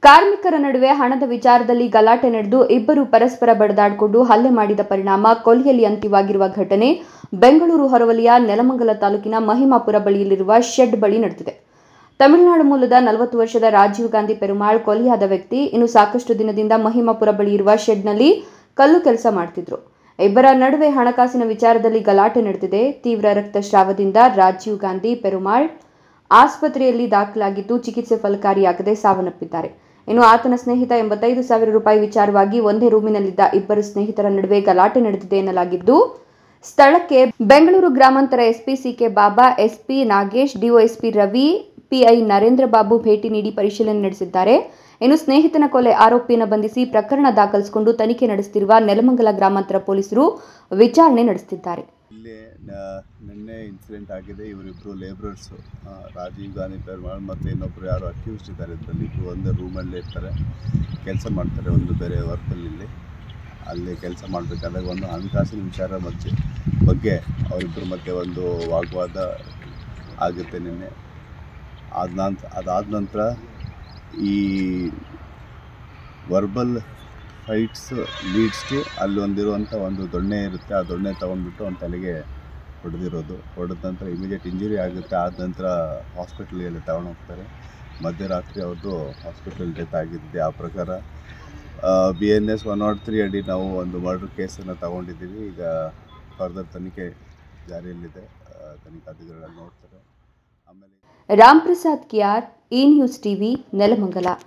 ಕಾರ್ಮಿಕರ ನಡುವೆ ಹಣದ ವಿಚಾರದಲ್ಲಿ ಗಲಾಟೆ ನಡೆದು ಇಬ್ಬರು ಪರಸ್ಪರ ಬಡಿದಾಡಿಕೊಂಡು ಹಲ್ಲೆ ಮಾಡಿದ ಪರಿಣಾಮ ಕೊಲೆಯಲ್ಲಿ ಅಂತ್ಯವಾಗಿರುವ ಘಟನೆ ಬೆಂಗಳೂರು ಹೊರವಲಯ ನೆಲಮಂಗಲ ತಾಲೂಕಿನ ಮಹಿಮಾಪುರ ಬಳಿಯಲ್ಲಿರುವ ಶೆಡ್ ಬಳಿ ನಡೆದಿದೆ. ತಮಿಳುನಾಡು ಮೂಲದ 40 ವರ್ಷದ ರಾಜೀವ್ ಗಾಂಧಿ ಪೆರುಮಾಳ್ ಕೊಲೆಯಾದ ವ್ಯಕ್ತಿ ಇನ್ನು ಸಾಕಷ್ಟು ದಿನದಿಂದ ಮಹಿಮಾಪುರ ಬಳಿ ಇರುವ ಶೆಡ್ನಲ್ಲಿ ಕಲ್ಲು ಕೆಲಸ ಮಾಡುತ್ತಿದ್ದರು. ಇಬ್ಬರ ನಡುವೆ ಹಣಕಾಸಿನ ವಿಚಾರದಲ್ಲಿ ಗಲಾಟೆ ನಡೆದಿದೆ. ತೀವ್ರ ರಕ್ತಸ್ರಾವದಿಂದ ರಾಜೀವ್ ಗಾಂಧಿ ಪೆರುಮಾಳ್ ಆಸ್ಪತ್ರೆಯಲ್ಲಿ ದಾಖಲಾಗಿದ್ದು ಚಿಕಿತ್ಸೆ ಫಲಕಾರಿಯಾಗದೆ ಸಾವನ್ನಪ್ಪಿದ್ದಾರೆ. ಇನ್ನು ಆತನ ಸ್ನೇಹಿತ 85,000 ರೂಪಾಯಿ ವಿಚಾರವಾಗಿ ಒಂದೇ ರೂಮಿನಲ್ಲಿದ್ದ ಇಬ್ಬರು ಸ್ನೇಹಿತರ ನಡುವೆ ಗಲಾಟೆ ನಡೆದಿದೆ ಎನ್ನಲಾಗಿದ್ದು, ಸ್ಥಳಕ್ಕೆ ಬೆಂಗಳೂರು ಗ್ರಾಮಾಂತರ SP CK Baba, SP Nagesh, DYSP Ravi, PI Narendra Babu ಭೇಟಿ ನೀಡಿ ಪರಿಶೀಲನೆ ನಡೆಸಿದ್ದಾರೆ. ಇನ್ನು ಸ್ನೇಹಿತನ ಕೊಲೆ ಆರೋಪಿಯನ್ನು ಬಂಧಿಸಿ ಪ್ರಕರಣ ದಾಖಲಿಸಿಕೊಂಡು ತನಿಖೆ ನಡೆಸುತ್ತಿರುವ ನೆಲಮಂಗಲ ಗ್ರಾಮಾಂತರ ಪೊಲೀಸರು ವಿಚಾರಣೆ ನಡೆಸುತ್ತಿದ್ದಾರೆ. ನಿನ್ನೆ ಇನ್ಸಿಡೆಂಟ್ ಆಗಿದೆ. ಇವರಿಬ್ಬರು ಲೇಬರರ್ಸ್, ರಾಜೀವ್ ಗಾಂಧಿ ಪೆರುಮಾಳ್ ಮತ್ತು ಇನ್ನೊಬ್ಬರು ಯಾರು ಅಕ್ಯೂಸ್ಡ್ ಇದ್ದಾರೆ. ಇದರಲ್ಲಿ ಇಬ್ಬರು ಒಂದೇ ರೂಮಲ್ಲಿ ಇರ್ತಾರೆ, ಕೆಲಸ ಮಾಡ್ತಾರೆ. ಒಂದು ಬೇರೆ ವರ್ಕಲ್ಲಿ ಅಲ್ಲಿ ಕೆಲಸ ಮಾಡಬೇಕಾದಾಗ ಒಂದು ಹಣಕಾಸಿನ ವಿಚಾರ ಬಗ್ಗೆ ಅವರಿಬ್ಬರ ಮಧ್ಯೆ ಒಂದು ವಾಗ್ವಾದ ಆಗುತ್ತೆ ನಿನ್ನೆ. ಅದಾದ ನಂತರ ಈ ವರ್ಬಲ್ ಫೈಟ್ಸ್ ಲೀಡ್ಸ್ ಟು ಅಲ್ಲಿ ಒಂದು ದೊಣ್ಣೆ ಇರುತ್ತೆ. ಆ ದೊಣ್ಣೆ ತೊಗೊಂಡ್ಬಿಟ್ಟು ಒಂದು ತಲೆಗೆ ಹೊಡೆದ ನಂತರ ಇಮಿಡಿಯೇಟ್ ಇಂಜುರಿ ಆಗುತ್ತೆ. ಆದ ನಂತರ ಹಾಸ್ಪಿಟಲಿಗೆ ತಗೊಂಡು ಹೋಗ್ತಾರೆ. ಮಧ್ಯರಾತ್ರಿ ಅವ್ರದ್ದು ಹಾಸ್ಪಿಟಲ್ ಡೆತ್ ಆಗಿದ್ದೆ. ಆ ಪ್ರಕಾರ BNS 103 ಅಡಿ ನಾವು ಒಂದು ಮರ್ಡರ್ ಕೇಸನ್ನು ತಗೊಂಡಿದ್ದೀವಿ. ಈಗ ಫರ್ದರ್ ತನಿಖೆ ಜಾರಿಯಲ್ಲಿದೆ. ತನಿಖಾಧಿಕಾರಿಗಳು ನೋಡ್ತಾರೆ. ಆಮೇಲೆ ರಾಮ್ ಪ್ರಸಾದ್ ಕಿಯಾರ್, ಈ ನ್ಯೂಸ್ ಟಿವಿ, ನೆಲಮಂಗಲ.